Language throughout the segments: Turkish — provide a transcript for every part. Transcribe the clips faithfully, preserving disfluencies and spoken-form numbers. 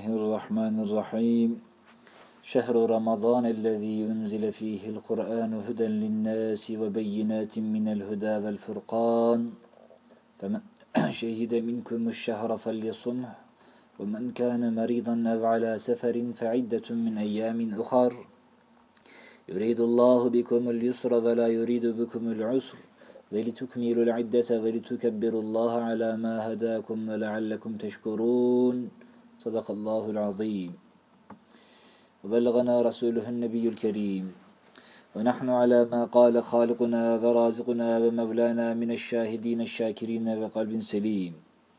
Bismillahirrahmanirrahim. Şehru Ramazan ellezî unzile fîhil Kur'ânu huden linnâsi ve beyinâtin minel hudâ vel furqân. Femen şehide minkumuş şehra felyasumh ve men kâne merîdan ev alâ seferin fe'iddetun min eyyâmin ukhar. Yuridullahu bikumul yusra ve la yuridu bikumul usr ve litukmilul iddete ve litukebbirullaha alâ mâ hedâkum ve leallekum teşkurûn. Sadakallahul azim. Ve belgana rasuluhun nebiyyül kerim. Ve nahnu ala ma qâle khâlikuna ve razikuna ve mevlana mineşşâhidîne şâkirîne ve kalbin selim.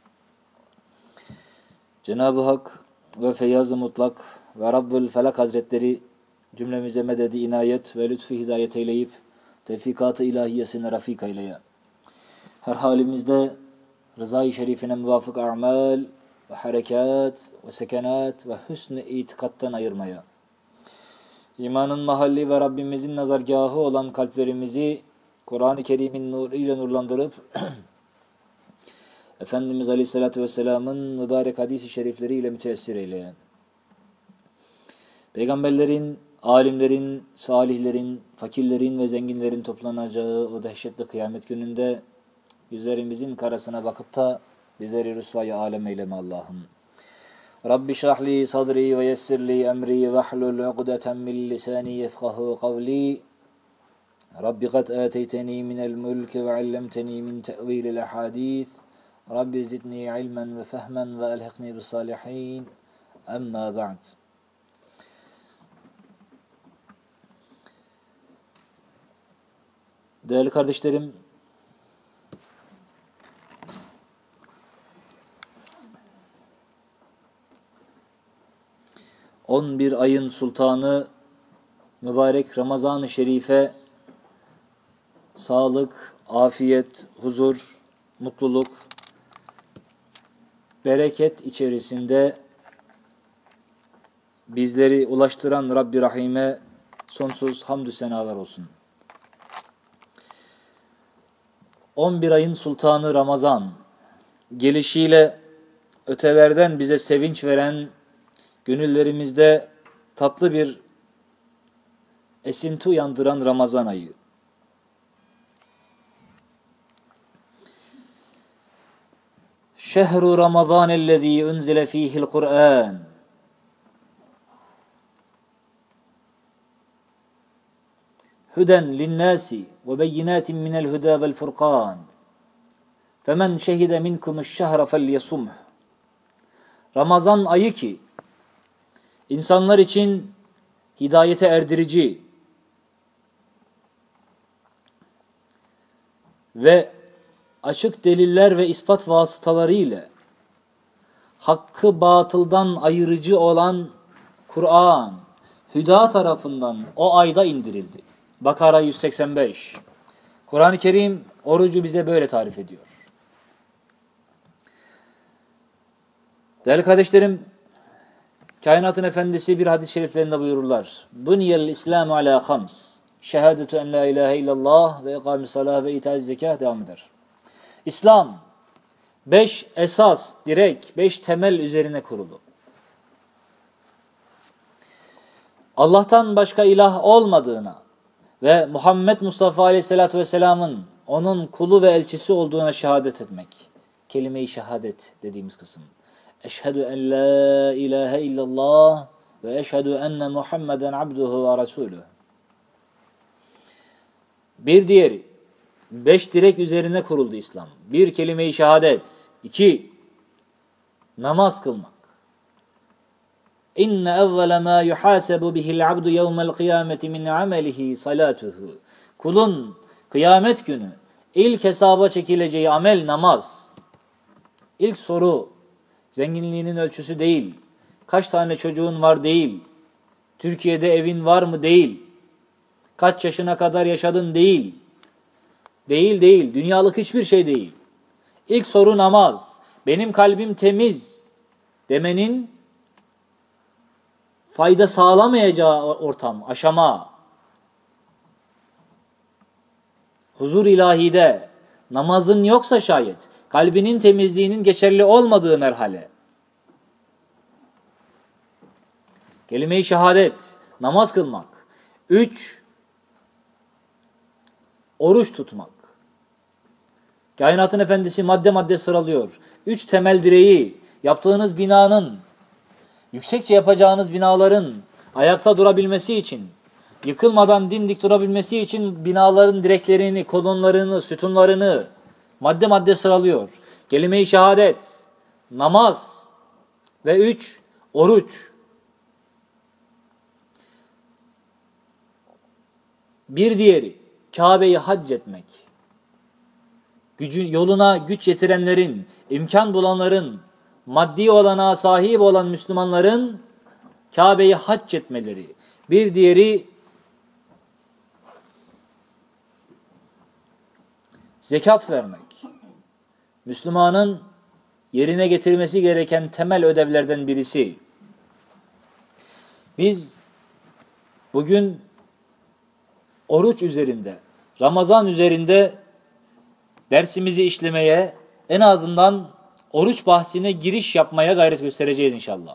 Cenab-ı Hak ve Feyyaz-ı Mutlak ve Rabbül Felak Hazretleri cümlemize mededi inayet ve lütfu hidayet eyleyip tevfikat-ı ilahiyesine rafik eyleye. Her halimizde rızayı şerifine muvafık a'mal ve harekat ve sekenat ve hüsn-i itikattan ayırmaya. İmanın mahalli ve Rabbimizin nazargahı olan kalplerimizi Kur'an-ı Kerim'in nuruyla nurlandırıp Efendimiz Aleyhisselatü Vesselam'ın mübarek hadis-i şerifleriyle müteessir eyleye. Peygamberlerin, alimlerin, salihlerin, fakirlerin ve zenginlerin toplanacağı o dehşetli kıyamet gününde yüzlerimizin karasına bakıp da bizleri rüsvayı alem eyleme Allah'ım. Rabbi şrahli sadri ve yessirli emri ve hlul uqdeten min lisani yefkahu kavli. Rabbi kad ateyteni minel mulki ve allemteni min te'vilil ahadith. Rabbi zidni ilmen ve fehmen ve elhiqni bis salihin. Amma ba'd. Değerli kardeşlerim, on bir ayın sultanı mübarek Ramazan-ı Şerif'e sağlık, afiyet, huzur, mutluluk, bereket içerisinde bizleri ulaştıran Rabbi Rahim'e sonsuz hamdü senalar olsun. on bir ayın sultanı Ramazan gelişiyle ötelerden bize sevinç veren, gönüllerimizde tatlı bir esinti uyandıran Ramazan ayı. Şehru Ramazan ellezî unzile fîhil Kur'ân. Huden linnâsi ve beyinâtin minel hudâ vel furqân. Femen şehide minkumuş şehra felyasumh. Ramazan ayı ki İnsanlar için hidayete erdirici ve açık deliller ve ispat vasıtaları ile hakkı batıldan ayırıcı olan Kur'an, Hüda tarafından o ayda indirildi. Bakara yüz seksen beş. Kur'an-ı Kerim orucu bize böyle tarif ediyor. Değerli kardeşlerim, Kainatın Efendisi bir hadis-i şeriflerinde buyururlar. Buniyel İslamu ala hams. Şehadetu en la ilahe illallah ve ikâmis salâh ve itâiz zekâh devam eder. İslam beş esas, direk, beş temel üzerine kurulu. Allah'tan başka ilah olmadığına ve Muhammed Mustafa Aleyhisselatü Vesselam'ın onun kulu ve elçisi olduğuna şehadet etmek. Kelime-i şehadet dediğimiz kısım. Eşhedü en la ilahe illallah ve eşhedü enne Muhammeden abduhu ve resulüh. Bir diğeri, beş direk üzerine kuruldu İslam. Bir, kelime-i şehadet. İki, namaz kılmak. İnne evvele ma yuhasebu bihil abdu yevmel kıyameti min amelihi salatuhu. Kulun kıyamet günü ilk hesaba çekileceği amel namaz. İlk soru, zenginliğinin ölçüsü değil, kaç tane çocuğun var değil, Türkiye'de evin var mı değil, kaç yaşına kadar yaşadın değil, değil değil, dünyalık hiçbir şey değil. İlk soru namaz, benim kalbim temiz demenin fayda sağlamayacağı ortam, aşama, huzur ilahide, namazın yoksa şayet, kalbinin temizliğinin geçerli olmadığı merhale. Kelime-i şehadet, namaz kılmak. Üç, oruç tutmak. Kainatın efendisi madde madde sıralıyor. Üç temel direği, yaptığınız binanın, yüksekçe yapacağınız binaların ayakta durabilmesi için, yıkılmadan dimdik durabilmesi için binaların direklerini, kolonlarını, sütunlarını madde madde sıralıyor. Kelime-i şehadet, namaz ve üç, oruç. Bir diğeri, Kabe'yi hac etmek. Gücü, yoluna güç yetirenlerin, imkan bulanların, maddi olanağa sahip olan Müslümanların Kabe'yi hac etmeleri. Bir diğeri, zekat vermek. Müslümanın yerine getirmesi gereken temel ödevlerden birisi. Biz bugün oruç üzerinde, Ramazan üzerinde dersimizi işlemeye, en azından oruç bahsine giriş yapmaya gayret göstereceğiz inşallah.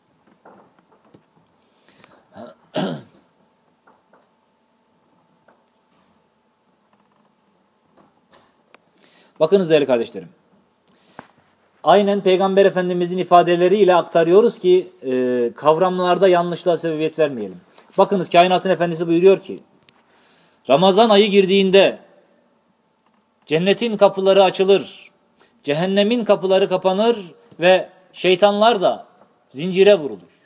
Bakınız değerli kardeşlerim. Aynen Peygamber Efendimizin ifadeleriyle aktarıyoruz ki e, kavramlarda yanlışlığa sebebiyet vermeyelim. Bakınız kainatın efendisi buyuruyor ki Ramazan ayı girdiğinde cennetin kapıları açılır, cehennemin kapıları kapanır ve şeytanlar da zincire vurulur.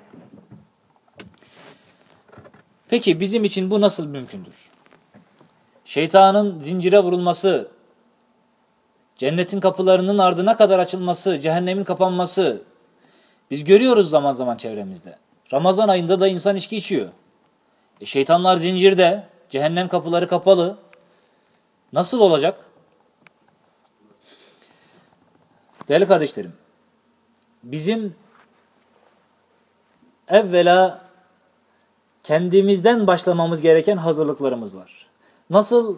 Peki bizim için bu nasıl mümkündür? Şeytanın zincire vurulması, cennetin kapılarının ardına kadar açılması, cehennemin kapanması, biz görüyoruz zaman zaman çevremizde. Ramazan ayında da insan içki içiyor. E şeytanlar zincirde, cehennem kapıları kapalı. Nasıl olacak? Değerli kardeşlerim, bizim evvela kendimizden başlamamız gereken hazırlıklarımız var. Nasıl?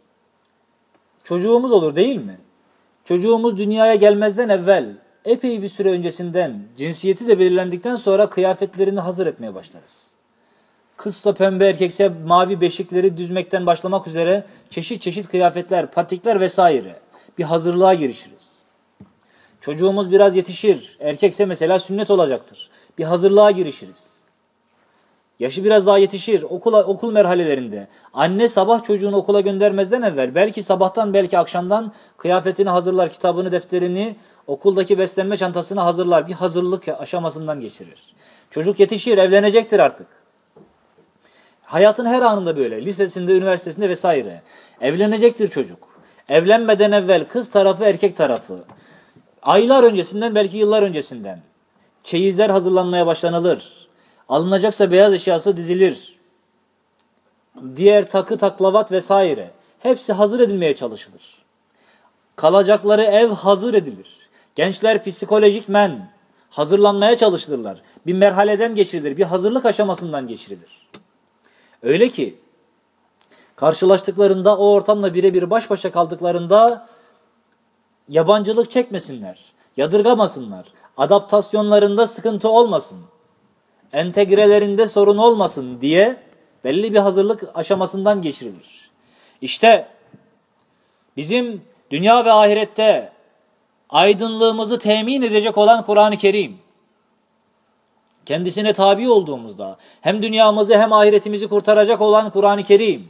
Çocuğumuz olur değil mi? Çocuğumuz dünyaya gelmezden evvel, epey bir süre öncesinden, cinsiyeti de belirlendikten sonra kıyafetlerini hazır etmeye başlarız. Kızsa pembe, erkekse mavi beşikleri düzmekten başlamak üzere çeşit çeşit kıyafetler, patikler vesaire bir hazırlığa girişiriz. Çocuğumuz biraz yetişir, erkekse mesela sünnet olacaktır. Bir hazırlığa girişiriz. Yaşı biraz daha yetişir, okula, okul merhalelerinde. Anne sabah çocuğunu okula göndermezden evvel, belki sabahtan belki akşamdan kıyafetini hazırlar, kitabını, defterini, okuldaki beslenme çantasını hazırlar. Bir hazırlık aşamasından geçirir. Çocuk yetişir, evlenecektir artık. Hayatın her anında böyle, lisesinde, üniversitesinde vesaire. Evlenecektir çocuk. Evlenmeden evvel kız tarafı, erkek tarafı. Aylar öncesinden, belki yıllar öncesinden çeyizler hazırlanmaya başlanılır. Alınacaksa beyaz eşyası dizilir. Diğer takı, taklavat vesaire. Hepsi hazır edilmeye çalışılır. Kalacakları ev hazır edilir. Gençler psikolojik men hazırlanmaya çalışılırlar. Bir merhaleden geçirilir, bir hazırlık aşamasından geçirilir. Öyle ki karşılaştıklarında, o ortamla birebir baş başa kaldıklarında yabancılık çekmesinler, yadırgamasınlar, adaptasyonlarında sıkıntı olmasın, entegrelerinde sorun olmasın diye belli bir hazırlık aşamasından geçirilir. İşte bizim dünya ve ahirette aydınlığımızı temin edecek olan Kur'an-ı Kerim, kendisine tabi olduğumuzda hem dünyamızı hem ahiretimizi kurtaracak olan Kur'an-ı Kerim,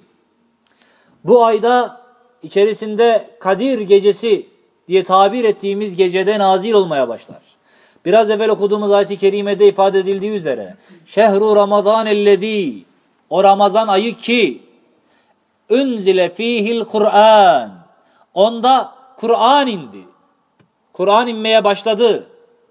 bu ayda içerisinde Kadir gecesi diye tabir ettiğimiz gecede nazil olmaya başlar. Biraz evvel okuduğumuz ayet-i kerimede ifade edildiği üzere şehru Ramazan ellezî, o Ramazan ayı ki unzile fîhil Kur'an, onda Kur'an indi. Kur'an inmeye başladı.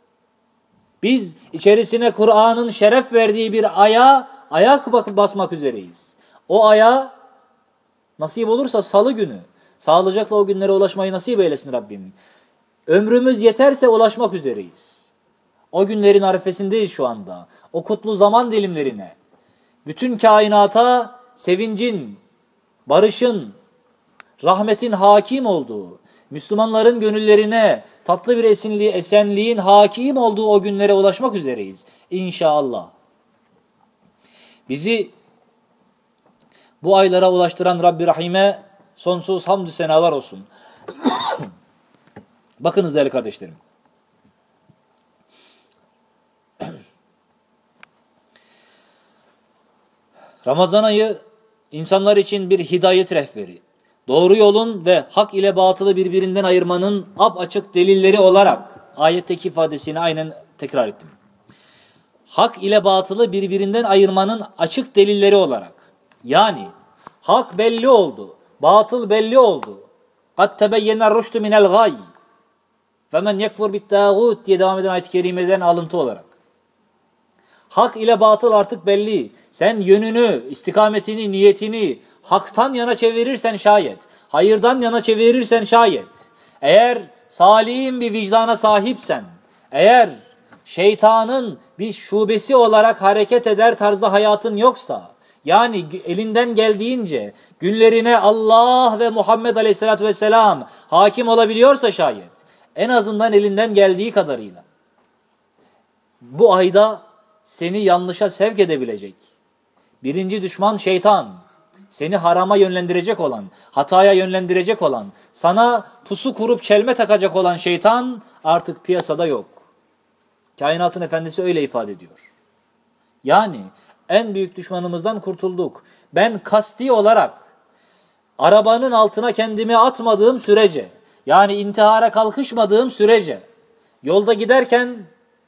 Biz içerisine Kur'an'ın şeref verdiği bir aya ayak basmak üzereyiz. O aya nasip olursa salı günü, sağlıcakla o günlere ulaşmayı nasip eylesin Rabbim. Ömrümüz yeterse ulaşmak üzereyiz. O günlerin arifesindeyiz şu anda. O kutlu zaman dilimlerine. Bütün kainata sevincin, barışın, rahmetin hakim olduğu, Müslümanların gönüllerine tatlı bir esinliği, esenliğin hakim olduğu o günlere ulaşmak üzereyiz. İnşallah. Bizi bu aylara ulaştıran Rabbi Rahim'e sonsuz hamdü senalar olsun. Bakınız değerli kardeşlerim. Ramazan ayı insanlar için bir hidayet rehberi. Doğru yolun ve hak ile batılı birbirinden ayırmanın apaçık delilleri olarak ayetteki ifadesini aynen tekrar ettim. Hak ile batılı birbirinden ayırmanın açık delilleri olarak. Yani hak belli oldu, batıl belli oldu. قَدْ تَبَيَّنَ الرُّشْدُ مِنَ الْغَيِّ فَمَنْ يَكْفُرْ بِالتَّاغُوتِ diye devam eden ayet-i kerimeden alıntı olarak. Hak ile batıl artık belli. Sen yönünü, istikametini, niyetini haktan yana çevirirsen şayet, hayırdan yana çevirirsen şayet, eğer salim bir vicdana sahipsen, eğer şeytanın bir şubesi olarak hareket eder tarzda hayatın yoksa, yani elinden geldiğince günlerine Allah ve Muhammed Aleyhisselatü Vesselam hakim olabiliyorsa şayet, en azından elinden geldiği kadarıyla, bu ayda seni yanlışa sevk edebilecek birinci düşman şeytan, seni harama yönlendirecek olan, hataya yönlendirecek olan, sana pusu kurup çelme takacak olan şeytan artık piyasada yok. Kainatın efendisi öyle ifade ediyor. Yani en büyük düşmanımızdan kurtulduk. Ben kasti olarak arabanın altına kendimi atmadığım sürece, yani intihara kalkışmadığım sürece, yolda giderken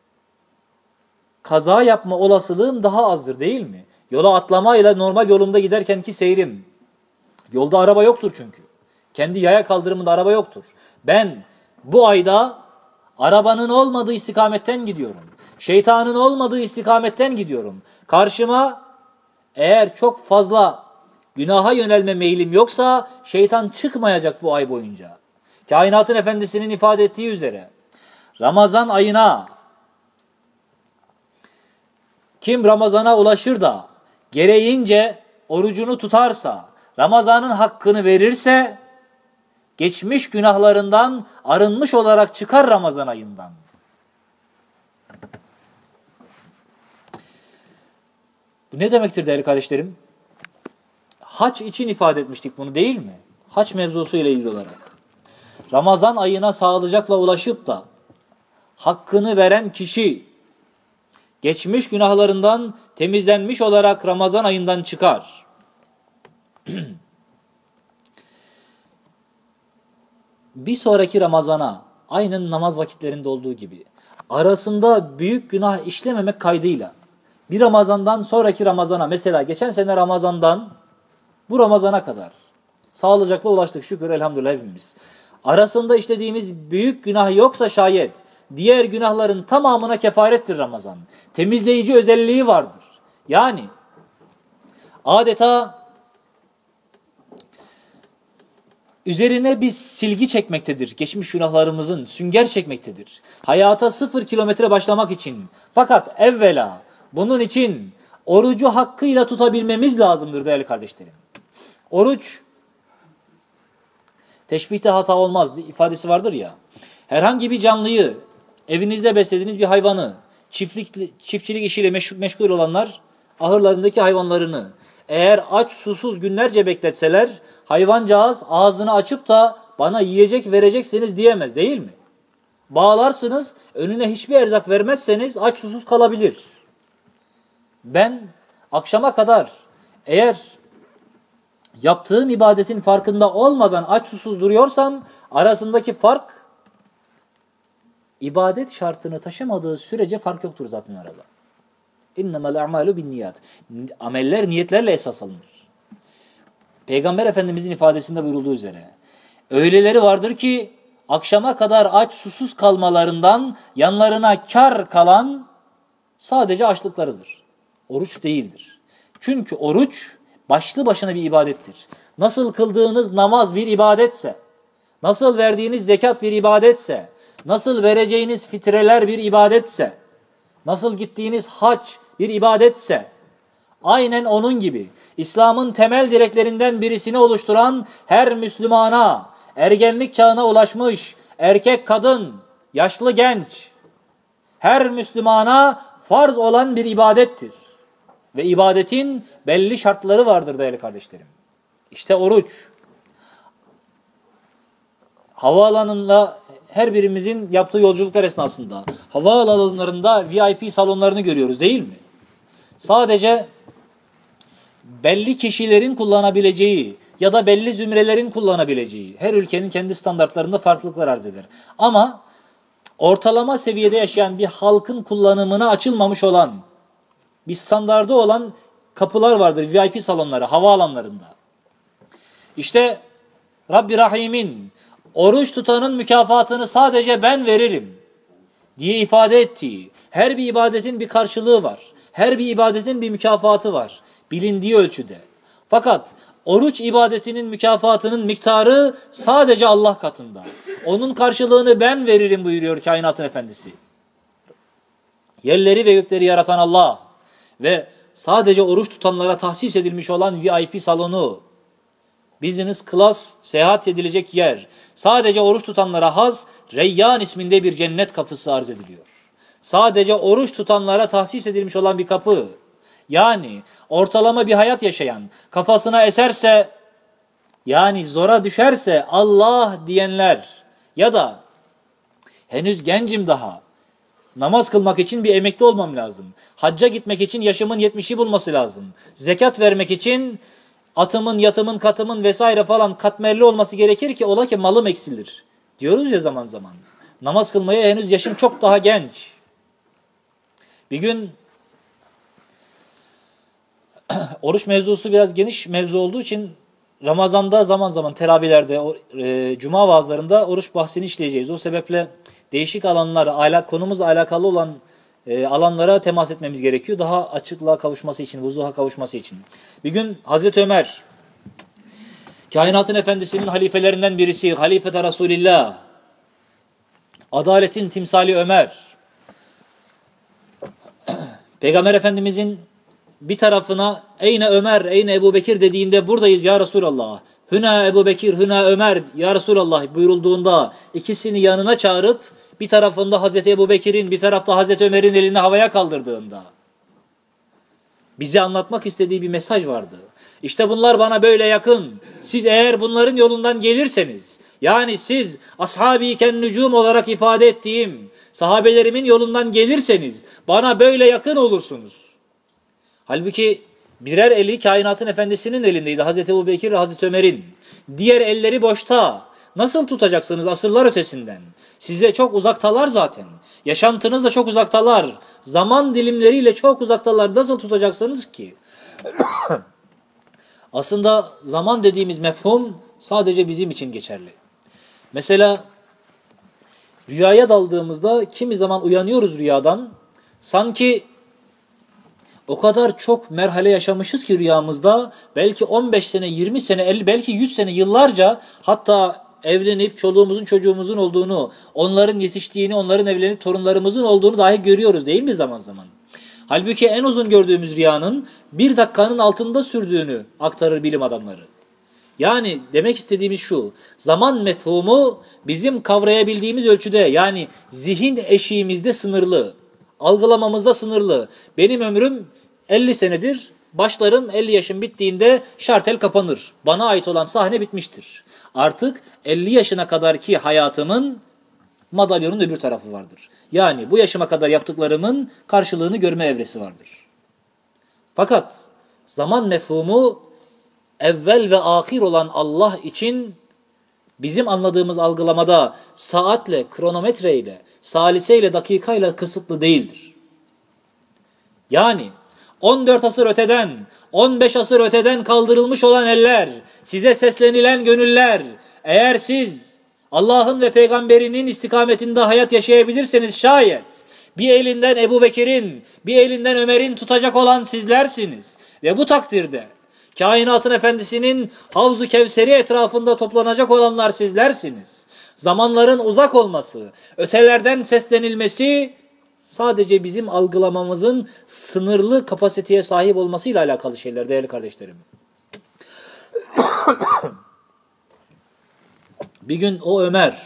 kaza yapma olasılığım daha azdır değil mi? Yola atlamayla normal yolumda giderkenki seyrim. Yolda araba yoktur çünkü. Kendi yaya kaldırımında araba yoktur. Ben bu ayda arabanın olmadığı istikametten gidiyorum. Şeytanın olmadığı istikametten gidiyorum. Karşıma eğer çok fazla günaha yönelme meylim yoksa şeytan çıkmayacak bu ay boyunca. Kainatın efendisinin ifade ettiği üzere Ramazan ayına kim Ramazan'a ulaşır da gereğince orucunu tutarsa, Ramazan'ın hakkını verirse, geçmiş günahlarından arınmış olarak çıkar Ramazan ayından. Bu ne demektir değerli kardeşlerim? Hac için ifade etmiştik bunu değil mi? Hac mevzusu ile ilgili olarak. Ramazan ayına sağlıcakla ulaşıp da hakkını veren kişi, geçmiş günahlarından temizlenmiş olarak Ramazan ayından çıkar. Bir sonraki Ramazana, aynen namaz vakitlerinde olduğu gibi, arasında büyük günah işlememek kaydıyla, bir Ramazandan sonraki Ramazana, mesela geçen sene Ramazandan bu Ramazana kadar sağlıcakla ulaştık şükür elhamdülillah hepimiz. Arasında işlediğimiz büyük günah yoksa şayet, diğer günahların tamamına kefarettir Ramazan. Temizleyici özelliği vardır. Yani adeta üzerine bir silgi çekmektedir. Geçmiş günahlarımızın sünger çekmektedir. Hayata sıfır kilometre başlamak için. Fakat evvela bunun için orucu hakkıyla tutabilmemiz lazımdır değerli kardeşlerim. Oruç, teşbihte hata olmaz ifadesi vardır ya. Herhangi bir canlıyı, evinizde beslediğiniz bir hayvanı, çiftlik, çiftçilik işiyle meşgul, meşgul olanlar ahırlarındaki hayvanlarını eğer aç susuz günlerce bekletseler hayvancağız ağzını açıp da bana yiyecek vereceksiniz diyemez değil mi? Bağlarsınız, önüne hiçbir erzak vermezseniz aç susuz kalabilir. Ben akşama kadar eğer yaptığım ibadetin farkında olmadan aç susuz duruyorsam arasındaki fark ibadet şartını taşımadığı sürece fark yoktur zaten arada. İnnemel a'malu binniyat. Ameller niyetlerle esas alınır. Peygamber Efendimizin ifadesinde buyurulduğu üzere öyleleri vardır ki akşama kadar aç susuz kalmalarından yanlarına kar kalan sadece açlıklarıdır. Oruç değildir. Çünkü oruç başlı başına bir ibadettir. Nasıl kıldığınız namaz bir ibadetse, nasıl verdiğiniz zekat bir ibadetse, nasıl vereceğiniz fitreler bir ibadetse, nasıl gittiğiniz hac bir ibadetse, aynen onun gibi İslam'ın temel direklerinden birisini oluşturan her Müslümana, ergenlik çağına ulaşmış erkek, kadın, yaşlı, genç, her Müslümana farz olan bir ibadettir. Ve ibadetin belli şartları vardır değerli kardeşlerim. İşte oruç. Havaalanında her birimizin yaptığı yolculuklar esnasında havaalanlarında V I P salonlarını görüyoruz değil mi? Sadece belli kişilerin kullanabileceği ya da belli zümrelerin kullanabileceği, her ülkenin kendi standartlarında farklılıklar arz eder. Ama ortalama seviyede yaşayan bir halkın kullanımına açılmamış olan, bir standardı olan kapılar vardır, V I P salonları, havaalanlarında. İşte Rabbi Rahim'in oruç tutanın mükafatını sadece ben veririm diye ifade ettiği, her bir ibadetin bir karşılığı var. Her bir ibadetin bir mükafatı var. Bilindiği ölçüde. Fakat oruç ibadetinin mükafatının miktarı sadece Allah katında. Onun karşılığını ben veririm buyuruyor kainatın efendisi. Yerleri ve gökleri yaratan Allah ve sadece oruç tutanlara tahsis edilmiş olan V I P salonu, business class seyahat edilecek yer, sadece oruç tutanlara has Reyyan isminde bir cennet kapısı arz ediliyor. Sadece oruç tutanlara tahsis edilmiş olan bir kapı. Yani ortalama bir hayat yaşayan, kafasına eserse, yani zora düşerse Allah diyenler ya da henüz gencim daha, namaz kılmak için bir emekli olmam lazım. Hacca gitmek için yaşımın yetmişi bulması lazım. Zekat vermek için atımın, yatımın, katımın vesaire falan katmerli olması gerekir ki ola ki malım eksilir. Diyoruz ya zaman zaman. Namaz kılmaya henüz yaşım çok daha genç. Bir gün oruç mevzusu biraz geniş mevzu olduğu için Ramazan'da zaman zaman teravihlerde, e, cuma vaazlarında oruç bahsini işleyeceğiz. O sebeple değişik alanlara, alak, konumuzla alakalı olan e, alanlara temas etmemiz gerekiyor. Daha açıklığa kavuşması için, vuzuha kavuşması için. Bir gün Hazreti Ömer, kainatın efendisinin halifelerinden birisi, halifete Resulillah, adaletin timsali Ömer, Peygamber Efendimizin bir tarafına eyne Ömer, eyne Ebu Bekir dediğinde buradayız ya Resulallah. Hüna Ebu Bekir, hüna Ömer ya Resulallah buyurulduğunda ikisini yanına çağırıp bir tarafında Hazreti Ebu Bekir'in, bir tarafta Hazreti Ömer'in elini havaya kaldırdığında bize anlatmak istediği bir mesaj vardı. İşte bunlar bana böyle yakın. Siz eğer bunların yolundan gelirseniz, yani siz ashab-ı nücum olarak ifade ettiğim sahabelerimin yolundan gelirseniz bana böyle yakın olursunuz. Halbuki birer eli kainatın efendisinin elindeydi. Hazreti Ebu Bekir ve Hazreti Ömer'in. Diğer elleri boşta. Nasıl tutacaksınız asırlar ötesinden? Size çok uzaktalar zaten. Yaşantınız da çok uzaktalar. Zaman dilimleriyle çok uzaktalar. Nasıl tutacaksınız ki? Aslında zaman dediğimiz mefhum sadece bizim için geçerli. Mesela rüyaya daldığımızda kimi zaman uyanıyoruz rüyadan. Sanki o kadar çok merhale yaşamışız ki rüyamızda, belki on beş sene, yirmi sene, elli, belki yüz sene, yıllarca, hatta evlenip çoluğumuzun çocuğumuzun olduğunu, onların yetiştiğini, onların evlenip torunlarımızın olduğunu dahi görüyoruz değil mi zaman zaman? Halbuki en uzun gördüğümüz rüyanın bir dakikanın altında sürdüğünü aktarır bilim adamları. Yani demek istediğimiz şu, zaman mefhumu bizim kavrayabildiğimiz ölçüde, yani zihin eşiğimizde sınırlı, algılamamızda sınırlı. Benim ömrüm elli senedir, başlarım elli yaşım bittiğinde şartel kapanır. Bana ait olan sahne bitmiştir. Artık elli yaşına kadarki hayatımın madalyonun öbür tarafı vardır. Yani bu yaşıma kadar yaptıklarımın karşılığını görme evresi vardır. Fakat zaman mefhumu evvel ve ahir olan Allah için bizim anladığımız algılamada saatle, kronometreyle, saliseyle, dakikayla kısıtlı değildir. Yani on dört asır öteden, on beş asır öteden kaldırılmış olan eller, size seslenilen gönüller, eğer siz Allah'ın ve peygamberinin istikametinde hayat yaşayabilirseniz şayet, bir elinden Ebu Bekir'in, bir elinden Ömer'in tutacak olan sizlersiniz. Ve bu takdirde kainatın efendisinin Havz-ı Kevser'i etrafında toplanacak olanlar sizlersiniz. Zamanların uzak olması, ötelerden seslenilmesi sadece bizim algılamamızın sınırlı kapasiteye sahip olmasıyla alakalı şeyler değerli kardeşlerim. Bir gün o Ömer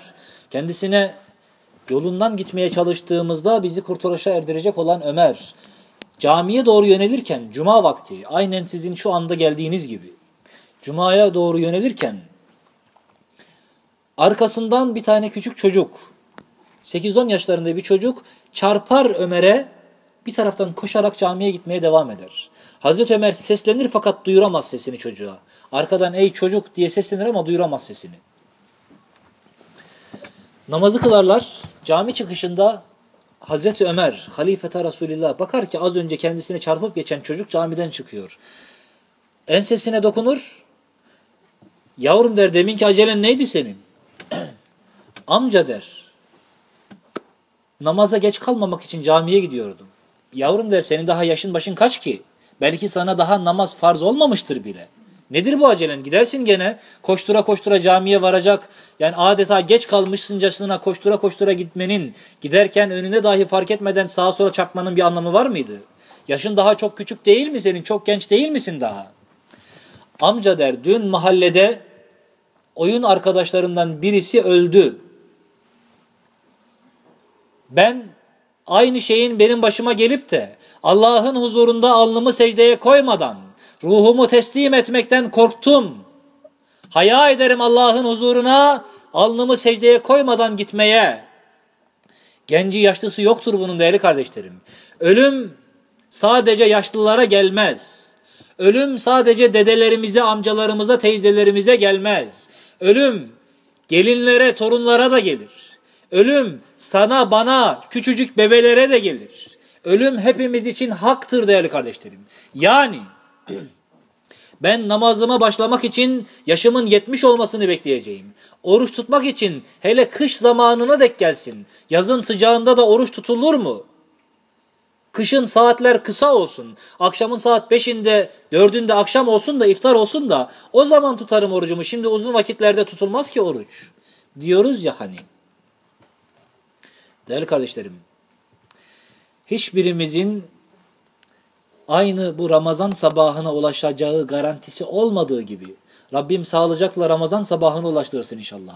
kendisine yolundan gitmeye çalıştığımızda bizi kurtuluşa erdirecek olan Ömer camiye doğru yönelirken cuma vakti, aynen sizin şu anda geldiğiniz gibi cumaya doğru yönelirken arkasından bir tane küçük çocuk, sekiz on yaşlarında bir çocuk çarpar Ömer'e, bir taraftan koşarak camiye gitmeye devam eder. Hazreti Ömer seslenir fakat duyuramaz sesini çocuğa. Arkadan ey çocuk diye seslenir ama duyuramaz sesini. Namazı kılarlar. Cami çıkışında Hazreti Ömer, halifete Resulillah, bakar ki az önce kendisine çarpıp geçen çocuk camiden çıkıyor. Ensesine dokunur. Yavrum der, deminki acelen neydi senin? Amca der, namaza geç kalmamak için camiye gidiyordum. Yavrum der, senin daha yaşın başın kaç ki? Belki sana daha namaz farz olmamıştır bile. Nedir bu acelen? Gidersin gene koştura koştura camiye varacak. Yani adeta geç kalmışsıncasına koştura koştura gitmenin, giderken önüne dahi fark etmeden sağa sola çarpmanın bir anlamı var mıydı? Yaşın daha çok küçük değil mi senin? Çok genç değil misin daha? Amca der, dün mahallede oyun arkadaşlarımdan birisi öldü. Ben aynı şeyin benim başıma gelip de Allah'ın huzurunda alnımı secdeye koymadan ruhumu teslim etmekten korktum. Haya ederim Allah'ın huzuruna alnımı secdeye koymadan gitmeye. Genci yaşlısı yoktur bunun değerli kardeşlerim. Ölüm sadece yaşlılara gelmez. Ölüm sadece dedelerimize, amcalarımıza, teyzelerimize gelmez. Ölüm gelinlere, torunlara da gelir. Ölüm sana, bana, küçücük bebelere de gelir. Ölüm hepimiz için haktır değerli kardeşlerim. Yani ben namazıma başlamak için yaşımın yetmiş olmasını bekleyeceğim. Oruç tutmak için hele kış zamanına dek gelsin. Yazın sıcağında da oruç tutulur mu? Kışın saatler kısa olsun. Akşamın saat beşinde, dördünde akşam olsun da iftar olsun da o zaman tutarım orucumu. Şimdi uzun vakitlerde tutulmaz ki oruç. Diyoruz ya hani. Değerli kardeşlerim, hiçbirimizin aynı bu Ramazan sabahına ulaşacağı garantisi olmadığı gibi, Rabbim sağlıcakla Ramazan sabahına ulaştırsın inşallah.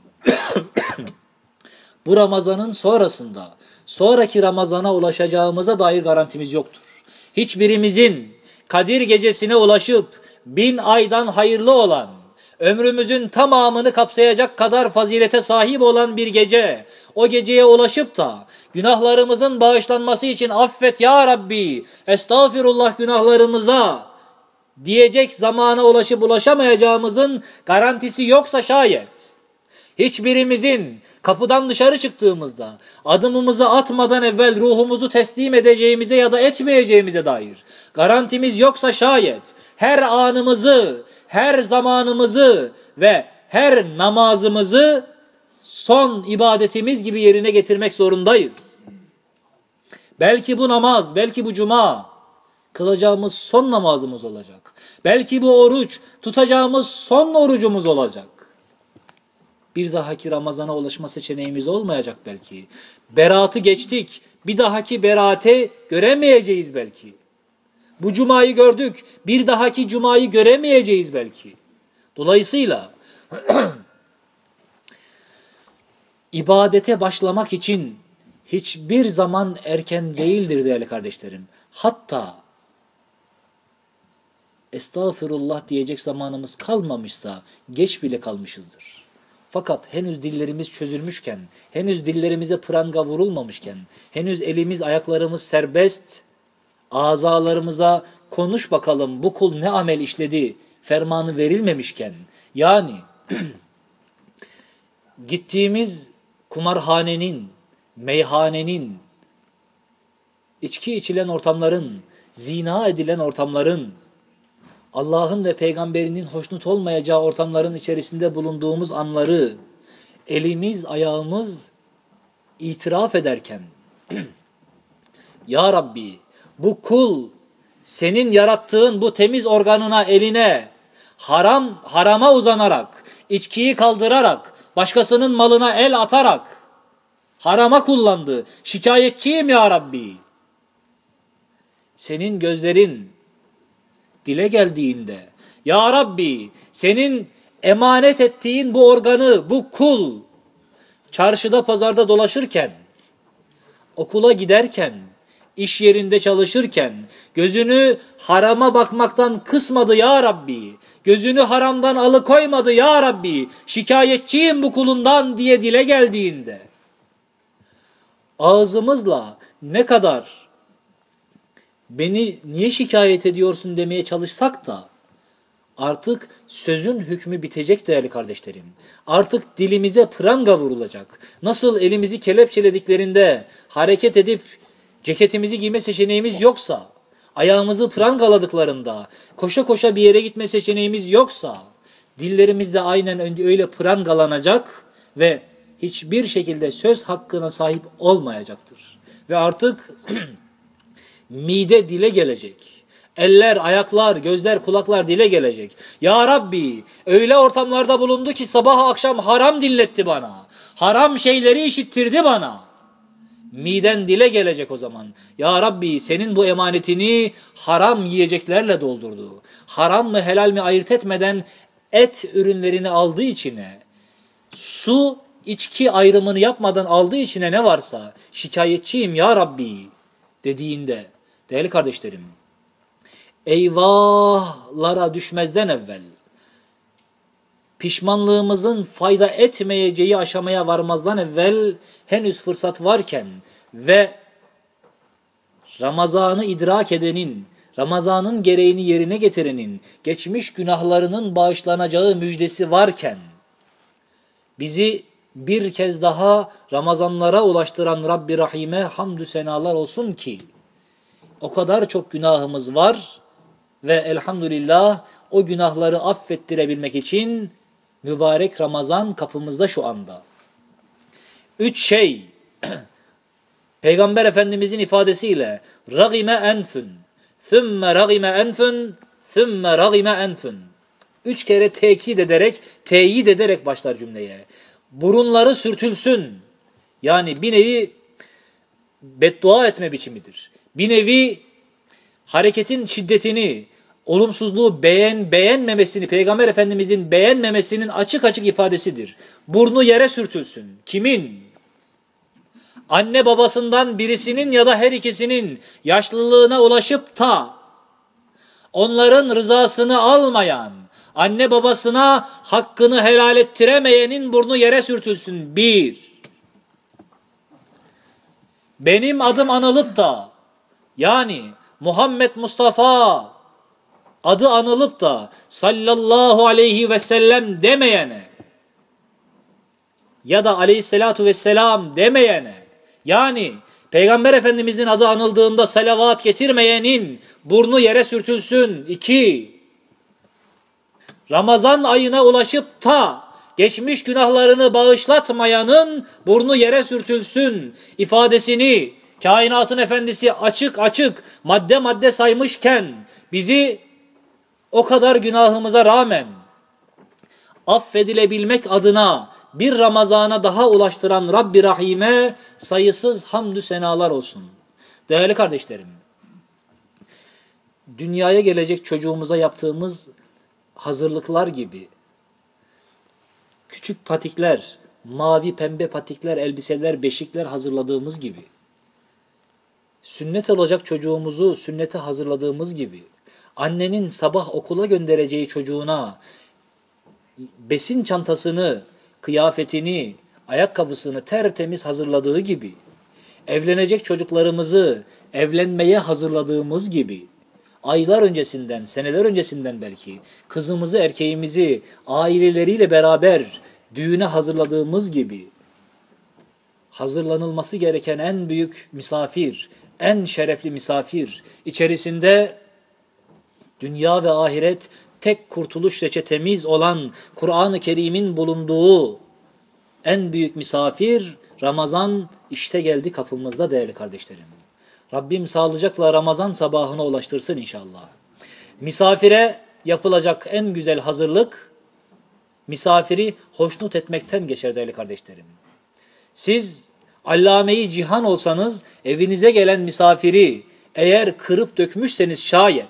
Bu Ramazanın sonrasında, sonraki Ramazana ulaşacağımıza dair garantimiz yoktur. Hiçbirimizin Kadir gecesine ulaşıp bin aydan hayırlı olan, ömrümüzün tamamını kapsayacak kadar fazilete sahip olan bir gece, o geceye ulaşıp da günahlarımızın bağışlanması için affet ya Rabbi, estağfirullah günahlarımıza diyecek zamana ulaşıp ulaşamayacağımızın garantisi yoksa şayet, hiçbirimizin kapıdan dışarı çıktığımızda adımımızı atmadan evvel ruhumuzu teslim edeceğimize ya da etmeyeceğimize dair garantimiz yoksa şayet, her anımızı, her zamanımızı ve her namazımızı son ibadetimiz gibi yerine getirmek zorundayız. Belki bu namaz, belki bu cuma kılacağımız son namazımız olacak. Belki bu oruç tutacağımız son orucumuz olacak. Bir dahaki Ramazan'a ulaşma seçeneğimiz olmayacak belki. Beratı geçtik, bir dahaki berate göremeyeceğiz belki. Bu cumayı gördük, bir dahaki cumayı göremeyeceğiz belki. Dolayısıyla ibadete başlamak için hiçbir zaman erken değildir değerli kardeşlerim. Hatta estağfirullah diyecek zamanımız kalmamışsa geç bile kalmışızdır. Fakat henüz dillerimiz çözülmüşken, henüz dillerimize pranga vurulmamışken, henüz elimiz ayaklarımız serbest, azalarımıza konuş bakalım bu kul ne amel işledi fermanı verilmemişken, yani gittiğimiz kumarhanenin, meyhanenin, içki içilen ortamların, zina edilen ortamların, Allah'ın ve peygamberinin hoşnut olmayacağı ortamların içerisinde bulunduğumuz anları elimiz ayağımız itiraf ederken ya Rabbi bu kul senin yarattığın bu temiz organına, eline haram harama uzanarak, içkiyi kaldırarak, başkasının malına el atarak harama kullandı. Şikayetçiyim ya Rabbi. Senin gözlerin dile geldiğinde ya Rabbi senin emanet ettiğin bu organı, bu kul çarşıda pazarda dolaşırken, okula giderken, iş yerinde çalışırken gözünü harama bakmaktan kısmadı ya Rabbi. Gözünü haramdan alıkoymadı ya Rabbi. Şikayetçiyim bu kulundan diye dile geldiğinde ağzımızla ne kadar beni niye şikayet ediyorsun demeye çalışsak da artık sözün hükmü bitecek değerli kardeşlerim. Artık dilimize pranga vurulacak. Nasıl elimizi kelepçelediklerinde hareket edip ceketimizi giyme seçeneğimiz yoksa, ayağımızı prangaladıklarında koşa koşa bir yere gitme seçeneğimiz yoksa, dillerimiz de aynen öyle prangalanacak ve hiçbir şekilde söz hakkına sahip olmayacaktır. Ve artık mide dile gelecek. Eller, ayaklar, gözler, kulaklar dile gelecek. Ya Rabbi öyle ortamlarda bulundu ki sabah akşam haram dinletti bana. Haram şeyleri işittirdi bana. Miden dile gelecek o zaman. Ya Rabbi senin bu emanetini haram yiyeceklerle doldurdu. Haram mı helal mi ayırt etmeden et ürünlerini aldığı içine, su, içki ayrımını yapmadan aldığı içine ne varsa şikayetçiyim ya Rabbi dediğinde değerli kardeşlerim, eyvahlara düşmezden evvel pişmanlığımızın fayda etmeyeceği aşamaya varmazdan evvel henüz fırsat varken ve Ramazan'ı idrak edenin, Ramazan'ın gereğini yerine getirenin geçmiş günahlarının bağışlanacağı müjdesi varken bizi bir kez daha Ramazanlara ulaştıran Rabbi Rahim'e hamdü senalar olsun ki o kadar çok günahımız var ve elhamdülillah o günahları affettirebilmek için mübarek Ramazan kapımızda şu anda. Üç şey Peygamber Efendimizin ifadesiyle ragime enfün, thümme ragime enfün, thümme ragime enfün. Üç kere tekit ederek, teyit ederek başlar cümleye. Burunları sürtülsün. Yani bir nevi beddua etme biçimidir. Bir nevi hareketin şiddetini, olumsuzluğu beğen beğenmemesini, Peygamber Efendimizin beğenmemesinin açık açık ifadesidir. Burnu yere sürtülsün. Kimin? Anne babasından birisinin ya da her ikisinin yaşlılığına ulaşıp da onların rızasını almayan, anne babasına hakkını helal ettiremeyenin burnu yere sürtülsün. Bir. Benim adım anılıp da, yani Muhammed Mustafa adı anılıp da sallallahu aleyhi ve sellem demeyene ya da aleyhissalatu vesselam demeyene, yani Peygamber Efendimizin adı anıldığında salavat getirmeyenin burnu yere sürtülsün. İki. Ramazan ayına ulaşıp da geçmiş günahlarını bağışlatmayanın burnu yere sürtülsün ifadesini kainatın efendisi açık açık madde madde saymışken bizi o kadar günahımıza rağmen affedilebilmek adına bir Ramazana daha ulaştıran Rabbi Rahim'e sayısız hamdü senalar olsun. Değerli kardeşlerim, dünyaya gelecek çocuğumuza yaptığımız hazırlıklar gibi küçük patikler, mavi pembe patikler, elbiseler, beşikler hazırladığımız gibi, sünnet olacak çocuğumuzu sünnete hazırladığımız gibi, annenin sabah okula göndereceği çocuğuna besin çantasını, kıyafetini, ayakkabısını tertemiz hazırladığı gibi, evlenecek çocuklarımızı evlenmeye hazırladığımız gibi, aylar öncesinden, seneler öncesinden belki kızımızı, erkeğimizi aileleriyle beraber düğüne hazırladığımız gibi, hazırlanılması gereken en büyük misafir, en şerefli misafir, içerisinde dünya ve ahiret tek kurtuluş reçetemiz olan Kur'an-ı Kerim'in bulunduğu en büyük misafir Ramazan işte geldi kapımızda değerli kardeşlerim. Rabbim sağlıcakla Ramazan sabahına ulaştırsın inşallah. Misafire yapılacak en güzel hazırlık, misafiri hoşnut etmekten geçer değerli kardeşlerim. Siz allame-i cihan olsanız, evinize gelen misafiri eğer kırıp dökmüşseniz şayet,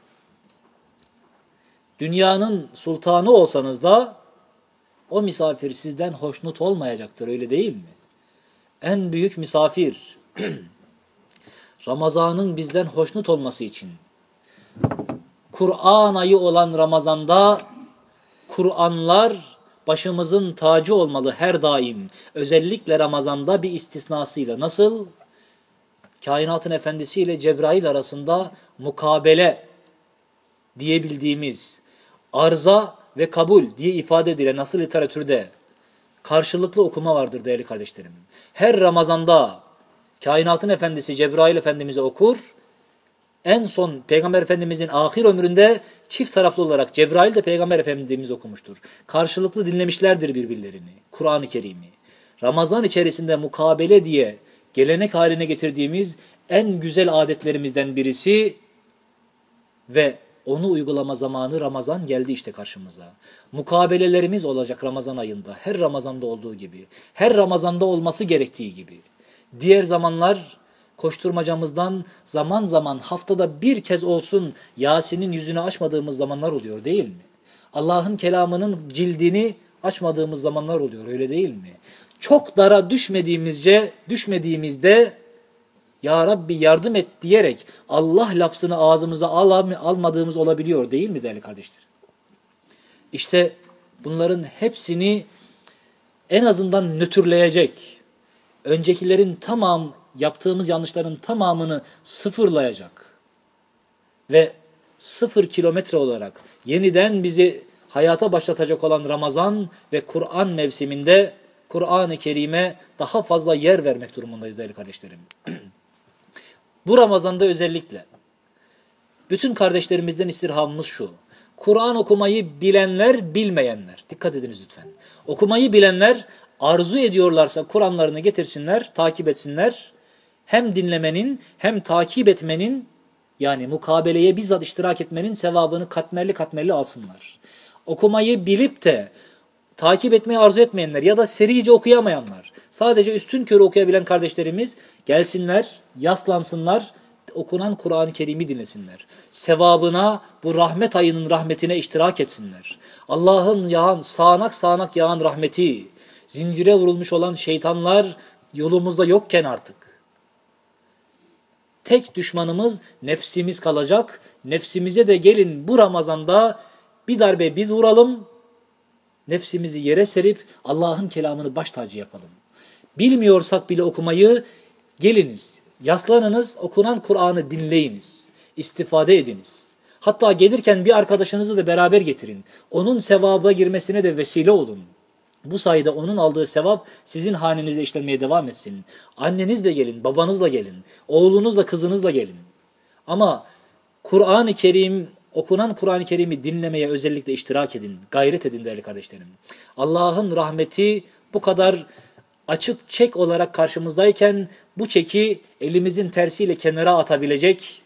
dünyanın sultanı olsanız da o misafir sizden hoşnut olmayacaktır, öyle değil mi? En büyük misafir, Ramazan'ın bizden hoşnut olması için, Kur'an ayı olan Ramazan'da Kur'anlar başımızın tacı olmalı her daim. Özellikle Ramazan'da bir istisnasıyla. Nasıl? Kainatın efendisi ile Cebrail arasında mukabele diyebildiğimiz arza ve kabul diye ifade edilen nasıl literatürde karşılıklı okuma vardır değerli kardeşlerim. Her Ramazan'da kainatın efendisi Cebrail Efendimiz'e okur. En son Peygamber Efendimiz'in ahir ömründe çift taraflı olarak Cebrail de Peygamber Efendimiz okumuştur. Karşılıklı dinlemişlerdir birbirlerini, Kur'an-ı Kerim'i. Ramazan içerisinde mukabele diye gelenek haline getirdiğimiz en güzel adetlerimizden birisi ve onu uygulama zamanı Ramazan geldi işte karşımıza. Mukabelelerimiz olacak Ramazan ayında. Her Ramazan'da olduğu gibi. Her Ramazan'da olması gerektiği gibi. Diğer zamanlar koşturmacamızdan zaman zaman haftada bir kez olsun Yasin'in yüzünü açmadığımız zamanlar oluyor değil mi? Allah'ın kelamının cildini açmadığımız zamanlar oluyor öyle değil mi? Çok dara düşmediğimizce, düşmediğimizde Ya Rabbi yardım et diyerek Allah lafzını ağzımıza al almadığımız olabiliyor değil mi değerli kardeşler? İşte bunların hepsini en azından nötrleyecek, öncekilerin tamam yaptığımız yanlışların tamamını sıfırlayacak ve sıfır kilometre olarak yeniden bizi hayata başlatacak olan Ramazan ve Kur'an mevsiminde Kur'an-ı Kerim'e daha fazla yer vermek durumundayız değerli kardeşlerim. Bu Ramazan'da özellikle bütün kardeşlerimizden istirhamımız şu. Kur'an okumayı bilenler, bilmeyenler. Dikkat ediniz lütfen. Okumayı bilenler arzu ediyorlarsa Kur'anlarını getirsinler, takip etsinler. Hem dinlemenin hem takip etmenin yani mukabeleye bizzat iştirak etmenin sevabını katmerli katmerli alsınlar. Okumayı bilip de takip etmeyi arzu etmeyenler ya da serice okuyamayanlar, sadece üstünkörü okuyabilen kardeşlerimiz gelsinler, yaslansınlar, okunan Kur'an-ı Kerim'i dinlesinler. Sevabına, bu rahmet ayının rahmetine iştirak etsinler. Allah'ın yağan, sağanak sağanak yağan rahmeti, zincire vurulmuş olan şeytanlar yolumuzda yokken artık. Tek düşmanımız nefsimiz kalacak. Nefsimize de gelin bu Ramazan'da bir darbe biz vuralım. Nefsimizi yere serip Allah'ın kelamını baş tacı yapalım. Bilmiyorsak bile okumayı geliniz, yaslanınız, okunan Kur'an'ı dinleyiniz, istifade ediniz. Hatta gelirken bir arkadaşınızı da beraber getirin. Onun sevaba girmesine de vesile olun. Bu sayede onun aldığı sevap sizin hanenizde işlenmeye devam etsin. Annenizle gelin, babanızla gelin, oğlunuzla, kızınızla gelin. Ama Kur'an-ı Kerim, okunan Kur'an-ı Kerim'i dinlemeye özellikle iştirak edin, gayret edin değerli kardeşlerim. Allah'ın rahmeti bu kadar açık çek olarak karşımızdayken bu çeki elimizin tersiyle kenara atabilecek,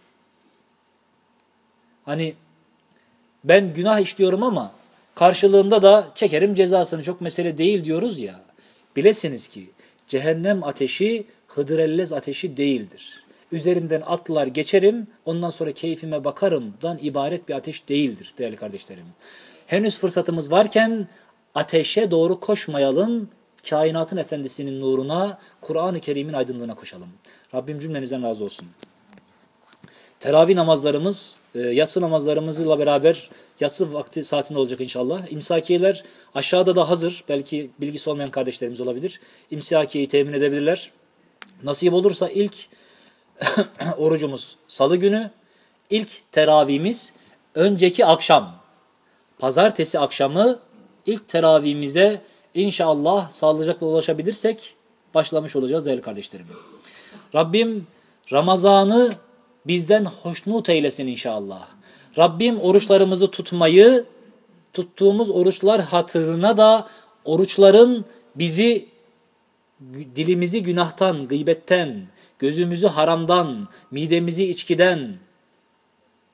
hani ben günah işliyorum ama karşılığında da çekerim cezasını çok mesele değil diyoruz ya, bilesiniz ki cehennem ateşi Hıdrellez ateşi değildir. Üzerinden atlar geçerim, ondan sonra keyfime bakarımdan ibaret bir ateş değildir değerli kardeşlerim. Henüz fırsatımız varken ateşe doğru koşmayalım, kainatın efendisinin nuruna, Kur'an-ı Kerim'in aydınlığına koşalım. Rabbim cümlenizden razı olsun. Teravih namazlarımız, yatsı namazlarımızla beraber yatsı vakti saatinde olacak inşallah. İmsakiyeler aşağıda da hazır. Belki bilgisi olmayan kardeşlerimiz olabilir. İmsakiyeyi temin edebilirler. Nasip olursa ilk orucumuz salı günü, ilk teravihimiz önceki akşam, pazartesi akşamı ilk teravihimize inşallah sağlıcakla ulaşabilirsek başlamış olacağız değerli kardeşlerim. Rabbim Ramazan'ı bizden hoşnut eylesin inşallah. Rabbim oruçlarımızı tutmayı, tuttuğumuz oruçlar hatırına da oruçların bizi, dilimizi günahtan, gıybetten, gözümüzü haramdan, midemizi içkiden,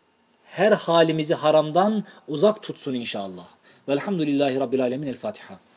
her halimizi haramdan uzak tutsun inşallah. Velhamdülillahi Rabbil Alemin. El Fatiha.